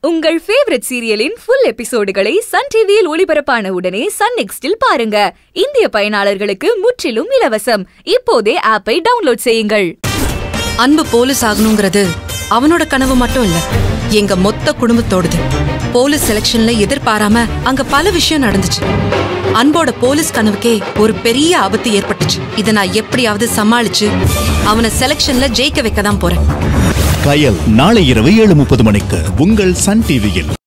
உங்கள் ஃபேவரட் சீரியலின் ஃபுல் எபிசோடுகளை சன் டிவியில் ஒளிபரப்பான உடனே சன் நெக்ஸ்டில் பாருங்க. இந்திய பயனாளர்களுக்கு முற்றிலும் இலவசம். இப்போதே ஆப்பை டவுன்லோட் செய்யுங்கள். அன்பு போலீஸ் ஆகணுங்கிறது அவனோட கனவு மட்டும் இல்ல, எங்க மொத்த குடும்பத்தோடது. போலீஸ் செலக்ஷன்ல எதிர்பாராம அங்க பல விஷயம் நடந்துச்சு. அன்போட போலீஸ் கனவுக்கே ஒரு பெரிய ஆபத்து ஏற்பட்டுச்சு. இதை நான் எப்படியாவது சமாளிச்சு அவனை செலக்ஷன்ல ஜெயிக்க வைக்க தான் போறேன். கயல் நாளை இரவு 7:30 மணிக்கு உங்கள் சன் டிவியில்.